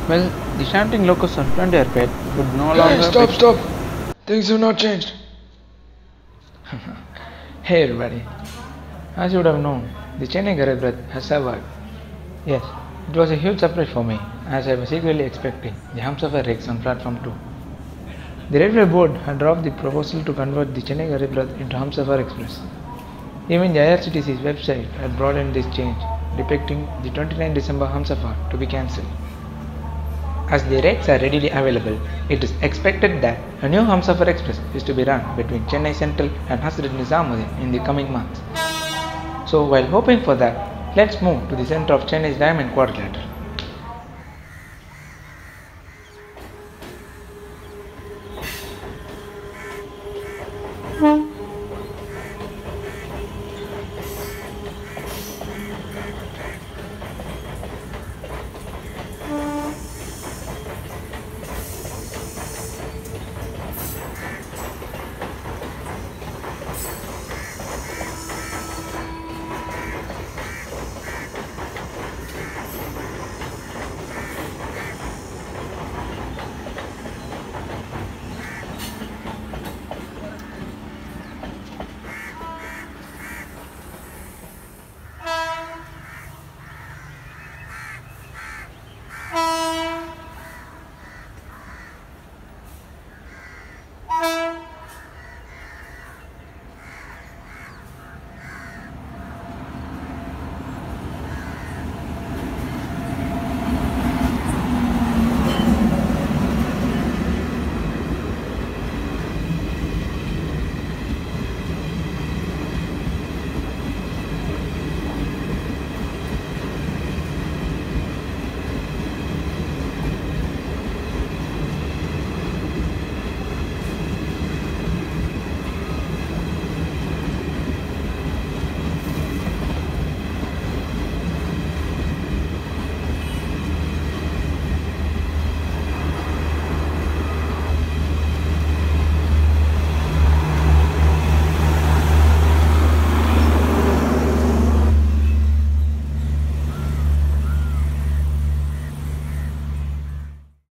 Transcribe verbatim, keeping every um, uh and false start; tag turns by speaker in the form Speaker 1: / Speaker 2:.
Speaker 1: Well, the shunting locus on Frontier Pet would no
Speaker 2: Hey,
Speaker 1: longer
Speaker 2: stop,
Speaker 1: be...
Speaker 2: stop! Things have not changed. Hey everybody, as you would have known, the Chennai Garib Rath has survived. Yes, it was a huge surprise for me as I was eagerly expecting the Humsafar Rakes on platform two. The railway board had dropped the proposal to convert the Chennai Garib Rath into Humsafar Express. Even the I R C T C's website had brought in this change, depicting the twenty-ninth December Humsafar to be cancelled. As the rates are readily available, it is expected that a new Humsafar Express is to be run between Chennai Central and Hazrat Nizamuddin in the coming months. So while hoping for that, let's move to the center of Chennai's diamond quadrilateral.